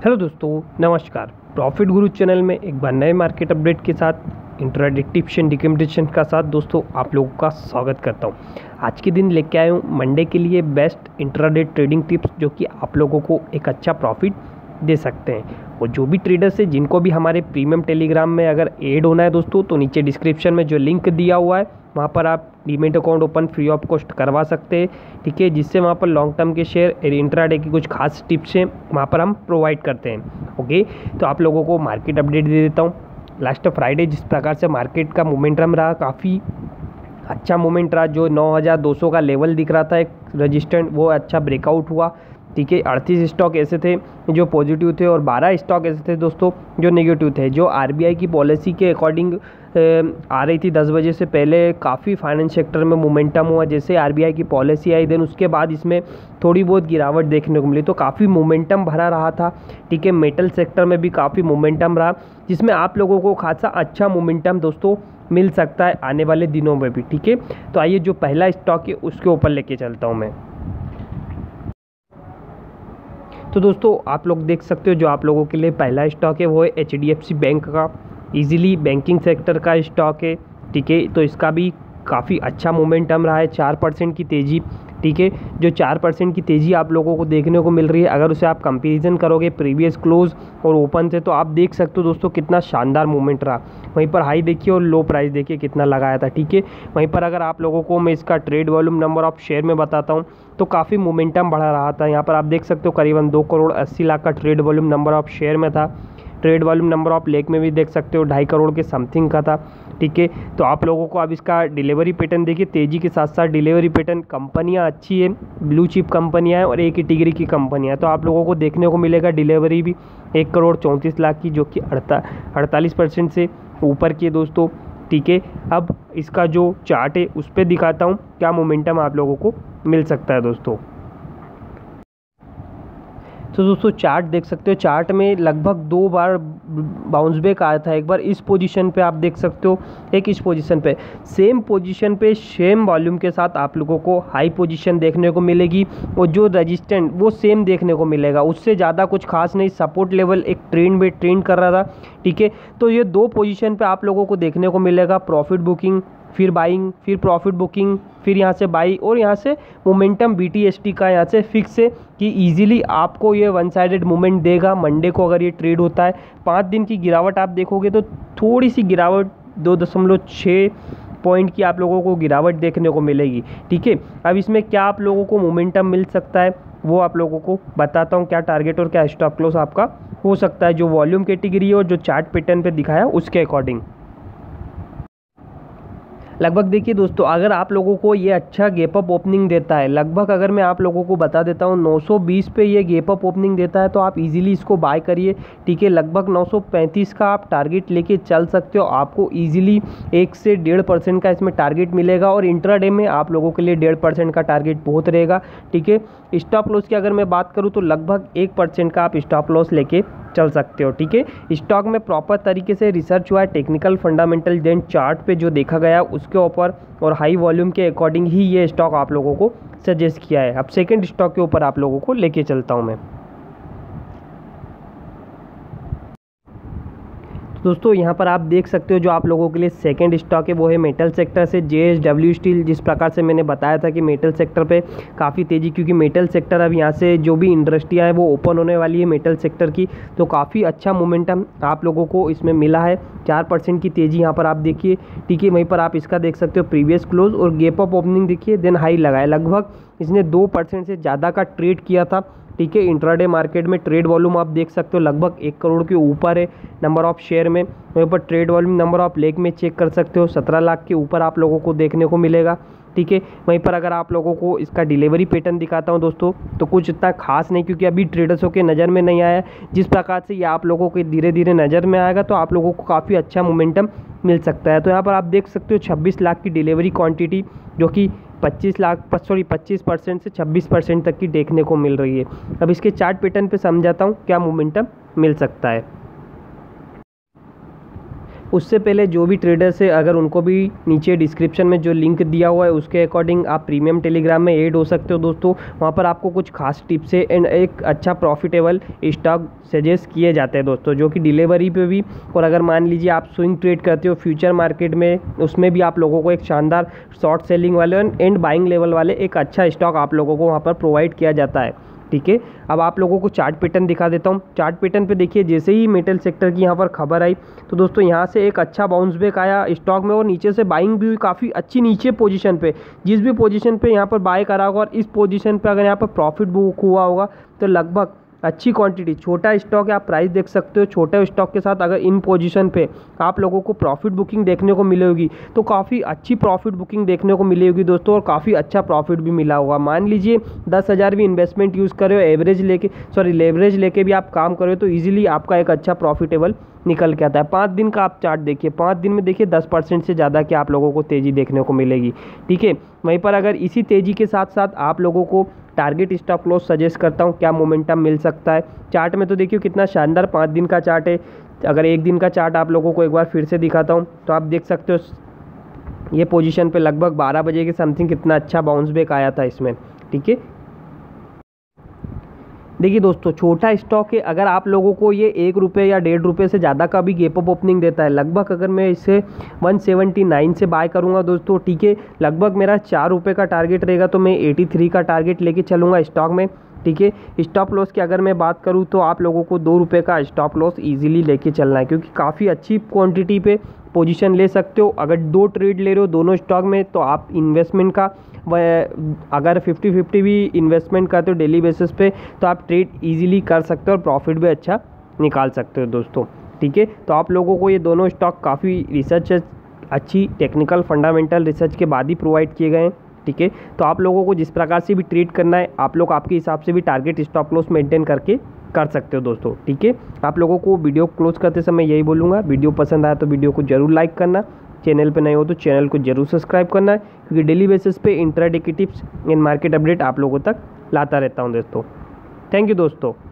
Hello दोस्तों, नमस्कार। Profit गुरु channel में एक बार नए मार्केट अपडेट के साथ इंट्राडे टिप्स एंड रिकमेंडेशन का साथ दोस्तों आप लोगों का स्वागत करता हूं। आज के दिन लेके आया हूं मंडे के लिए बेस्ट इंट्राडे ट्रेडिंग टिप्स जो कि आप लोगों को एक अच्छा प्रॉफिट दे सकते हैं। और जो भी ट्रेडर्स है जिनको भी हमारे प्रीमियम टेलीग्राम में अगर ऐड होना है दोस्तों, तो नीचे डिस्क्रिप्शन में जो लिंक दिया हुआ है वहाँ पर आप demat account open free of cost करवा सकते हैं, ठीक है। जिससे वहाँ पर लॉन्ग टर्म के शेयर और इंट्राडे की कुछ खास टिप्स हैं वहाँ पर हम प्रोवाइड करते हैं। ओके, तो आप लोगों को मार्केट अपडेट दे देता हूँ। लास्ट फ्राइडे जिस प्रकार से मार्केट का मोमेंटम रहा, काफ़ी अच्छा मोमेंट रहा। जो 9200 का लेवल दिख रहा था एक रजिस्टेंट, वो अच्छा ब्रेकआउट हुआ, ठीक है। 38 स्टॉक ऐसे थे जो पॉजिटिव थे और 12 स्टॉक ऐसे थे दोस्तों जो नेगेटिव थे। जो आरबीआई की पॉलिसी के अकॉर्डिंग आ रही थी 10 बजे से पहले, काफ़ी फाइनेंस सेक्टर में मोमेंटम हुआ। जैसे आरबीआई की पॉलिसी आई देन उसके बाद इसमें थोड़ी बहुत गिरावट देखने को मिली, तो काफ़ी मोमेंटम भरा रहा था, ठीक है। मेटल सेक्टर में भी काफ़ी मोमेंटम रहा, जिसमें आप लोगों को खासा अच्छा मोमेंटम दोस्तों मिल सकता है आने वाले दिनों में भी, ठीक है। तो आइए जो पहला स्टॉक है उसके ऊपर लेके चलता हूँ मैं। तो दोस्तों आप लोग देख सकते हो जो आप लोगों के लिए पहला स्टॉक है वो है एचडीएफसी बैंक का। इजीली बैंकिंग सेक्टर का स्टॉक है, ठीक है। तो इसका भी काफ़ी अच्छा मोमेंटम रहा है, 4% की तेज़ी, ठीक है। जो 4% की तेज़ी आप लोगों को देखने को मिल रही है, अगर उसे आप कंपैरिजन करोगे प्रीवियस क्लोज और ओपन से, तो आप देख सकते हो दोस्तों कितना शानदार मूवमेंट रहा। वहीं पर हाई देखिए और लो प्राइस देखिए कितना लगाया था, ठीक है। वहीं पर अगर आप लोगों को मैं इसका trade volume number of share में बताता हूँ तो काफ़ी मोमेंटम बढ़ा रहा था। यहाँ पर आप देख सकते हो करीबन 2 करोड़ 80 लाख का trade volume number of share में था। Trade volume number of lakh में भी देख सकते हो 2.5 करोड़ के समथिंग का था, ठीक है। तो आप लोगों को अब इसका डिलीवरी पैटर्न देखिए, तेज़ी के साथ साथ डिलीवरी पैटर्न, कंपनियां अच्छी है, ब्लू चिप कंपनियां हैं और एक कैटेगरी की कंपनियां हैं। तो आप लोगों को देखने को मिलेगा डिलीवरी भी 1 करोड़ 34 लाख की, जो कि 48% से ऊपर की है दोस्तों, ठीक है। अब इसका जो चार्ट है उस पर दिखाता हूँ क्या मोमेंटम आप लोगों को मिल सकता है दोस्तों। तो दोस्तों चार्ट देख सकते हो, चार्ट में लगभग 2 बार बाउंस बैक आया था। एक बार इस पोजीशन पे आप देख सकते हो, एक इस पोजीशन पे, सेम पोजीशन पे सेम वॉल्यूम के साथ आप लोगों को हाई पोजीशन देखने को मिलेगी और जो रजिस्टेंट वो सेम देखने को मिलेगा, उससे ज़्यादा कुछ खास नहीं। सपोर्ट लेवल एक ट्रेंड कर रहा था, ठीक है। तो ये 2 पोजीशन पे आप लोगों को देखने को मिलेगा, प्रॉफिट बुकिंग, फिर बाइंग, फिर प्रॉफिट बुकिंग, फिर यहाँ से बाई और यहाँ से मोमेंटम BTST का यहाँ से फिक्स है कि इजीली आपको ये वन साइडेड मूवमेंट देगा। मंडे को अगर ये ट्रेड होता है, 5 दिन की गिरावट आप देखोगे तो थोड़ी सी गिरावट 2.6 पॉइंट की आप लोगों को गिरावट देखने को मिलेगी, ठीक है। अब इसमें क्या आप लोगों को मोमेंटम मिल सकता है वो आप लोगों को बताता हूँ, क्या टारगेट और क्या स्टॉप लॉस आपका हो सकता है, जो वॉल्यूम कैटेगरी और जो चार्ट पैटर्न पे दिखाया उसके अकॉर्डिंग। लगभग देखिए दोस्तों, अगर आप लोगों को ये अच्छा गैप अप ओपनिंग देता है, लगभग अगर मैं आप लोगों को बता देता हूँ 920 पे ये गैप अप ओपनिंग देता है, तो आप इजीली इसको बाय करिए, ठीक है। लगभग 935 का आप टारगेट लेके चल सकते हो। आपको इजीली 1 से 1.5% का इसमें टारगेट मिलेगा और इंट्राडे में आप लोगों के लिए 1.5% का टारगेट बहुत रहेगा, ठीक है। स्टॉप लॉस की अगर मैं बात करूँ तो लगभग 1% का आप स्टॉप लॉस लेके चल सकते हो, ठीक है। स्टॉक में प्रॉपर तरीके से रिसर्च हुआ है, टेक्निकल फंडामेंटल देन चार्ट पे जो देखा गया उसके ऊपर और हाई वॉल्यूम के अकॉर्डिंग ही ये स्टॉक आप लोगों को सजेस्ट किया है। अब सेकंड स्टॉक के ऊपर आप लोगों को लेके चलता हूँ मैं। दोस्तों यहाँ पर आप देख सकते हो जो आप लोगों के लिए सेकंड स्टॉक है वो है मेटल सेक्टर से JSW स्टील। जिस प्रकार से मैंने बताया था कि मेटल सेक्टर पे काफ़ी तेज़ी, क्योंकि मेटल सेक्टर अब यहाँ से जो भी इंडस्ट्रियाँ हैं वो ओपन होने वाली है मेटल सेक्टर की, तो काफ़ी अच्छा मोमेंटम आप लोगों को इसमें मिला है। 4% की तेज़ी यहाँ पर आप देखिए, ठीक है। वहीं पर आप इसका देख सकते हो प्रीवियस क्लोज और गैप अप ओपनिंग देखिए, देन हाई लगाया। लगभग इसने 2% से ज़्यादा का ट्रेड किया था, ठीक है। इंट्राडे मार्केट में ट्रेड वॉल्यूम आप देख सकते हो लगभग 1 करोड़ के ऊपर है नंबर ऑफ शेयर में। वहीं पर trade volume number of lakh में चेक कर सकते हो 17 लाख के ऊपर आप लोगों को देखने को मिलेगा, ठीक है। वहीं पर अगर आप लोगों को इसका डिलीवरी पैटर्न दिखाता हूं दोस्तों, तो कुछ इतना खास नहीं, क्योंकि अभी ट्रेडर्सों के नज़र में नहीं आया। जिस प्रकार से ये आप लोगों के धीरे धीरे नज़र में आएगा तो आप लोगों को काफ़ी अच्छा मोमेंटम मिल सकता है। तो यहाँ पर आप देख सकते हो 26 लाख की डिलीवरी क्वान्टिटी, जो कि 25% से 26% तक की देखने को मिल रही है। अब इसके चार्ट पैटर्न पे समझाता हूँ क्या मोमेंटम मिल सकता है। उससे पहले जो भी ट्रेडर्स है अगर उनको भी नीचे डिस्क्रिप्शन में जो लिंक दिया हुआ है उसके अकॉर्डिंग आप प्रीमियम टेलीग्राम में ऐड हो सकते हो दोस्तों। वहाँ पर आपको कुछ खास टिप्स है एंड एक अच्छा प्रॉफिटेबल स्टॉक सजेस्ट किए जाते हैं दोस्तों, जो कि डिलीवरी पे भी, और अगर मान लीजिए आप स्विंग ट्रेड करते हो फ्यूचर मार्केट में, उसमें भी आप लोगों को एक शानदार शॉर्ट सेलिंग वाले एंड बाइंग लेवल वाले एक अच्छा स्टॉक आप लोगों को वहाँ पर प्रोवाइड किया जाता है। ठीक है, अब आप लोगों को चार्ट पैटर्न दिखा देता हूँ। चार्ट पैटर्न पे देखिए, जैसे ही मेटल सेक्टर की यहाँ पर खबर आई तो दोस्तों यहाँ से एक अच्छा बाउंस बैक आया स्टॉक में, और नीचे से बाइंग भी हुई काफ़ी अच्छी नीचे पोजीशन पे। जिस भी पोजीशन पे यहाँ पर बाय करा होगा और इस पोजीशन पे अगर यहाँ पर प्रॉफिट बुक हुआ होगा तो लगभग अच्छी क्वांटिटी, छोटा स्टॉक है, आप प्राइस देख सकते हो, छोटे स्टॉक के साथ अगर इन पोजीशन पे आप लोगों को प्रॉफिट बुकिंग देखने को मिलेगी तो काफ़ी अच्छी प्रॉफिट बुकिंग देखने को मिलेगी दोस्तों, और काफ़ी अच्छा प्रॉफिट भी मिला होगा। मान लीजिए 10,000 भी इन्वेस्टमेंट यूज़ कर रहे हो, लेवरेज लेके भी आप काम कर रहे हो तो ईजिली आपका एक अच्छा प्रॉफिटेबल निकल के आता है। 5 दिन का आप चार्ट देखिए, 5 दिन में देखिए 10% से ज़्यादा की आप लोगों को तेज़ी देखने को मिलेगी। ठीक है, वहीं पर अगर इसी तेज़ी के साथ साथ आप लोगों को टारगेट स्टॉप लॉस सजेस्ट करता हूँ, क्या मोमेंटम मिल सकता है। चार्ट में तो देखिए कितना शानदार 5 दिन का चार्ट है। अगर 1 दिन का चार्ट आप लोगों को एक बार फिर से दिखाता हूँ तो आप देख सकते हो ये पोजीशन पे लगभग 12 बजे के समथिंग कितना अच्छा बाउंस बैक आया था इसमें। ठीक है, देखिए दोस्तों छोटा स्टॉक है, अगर आप लोगों को ये 1 रुपये या 1.5 रुपये से ज़्यादा का भी गैप अप ओपनिंग देता है, लगभग अगर मैं इसे 179 से बाय करूंगा दोस्तों, ठीक है, लगभग मेरा 4 रुपये का टारगेट रहेगा तो मैं 83 का टारगेट लेके चलूँगा स्टॉक में। ठीक है, स्टॉप लॉस की अगर मैं बात करूँ तो आप लोगों को 2 रुपये का स्टॉप लॉस ईजिली लेके चलना है, क्योंकि काफ़ी अच्छी क्वांटिटी पे पोजीशन ले सकते हो। अगर 2 ट्रेड ले रहे हो दोनों स्टॉक में तो आप इन्वेस्टमेंट का अगर 50-50 भी इन्वेस्टमेंट करते हो डेली बेसिस पे तो आप ट्रेड इजीली कर सकते हो और प्रॉफिट भी अच्छा निकाल सकते हो दोस्तों। ठीक है, तो आप लोगों को ये दोनों स्टॉक काफ़ी रिसर्च, अच्छी टेक्निकल फंडामेंटल रिसर्च के बाद ही प्रोवाइड किए गए हैं। ठीक है, तो आप लोगों को जिस प्रकार से भी ट्रेड करना है आप लोग आपके हिसाब से भी टारगेट स्टॉप लॉस मेंटेन करके कर सकते हो दोस्तों। ठीक है, आप लोगों को वीडियो क्लोज करते समय यही बोलूँगा, वीडियो पसंद आया तो वीडियो को जरूर लाइक करना, चैनल पे नए हो तो चैनल को जरूर सब्सक्राइब करना है, क्योंकि डेली बेसिस पे इंट्राडे की टिप्स एंड मार्केट अपडेट आप लोगों तक लाता रहता हूँ दोस्तों। थैंक यू दोस्तों।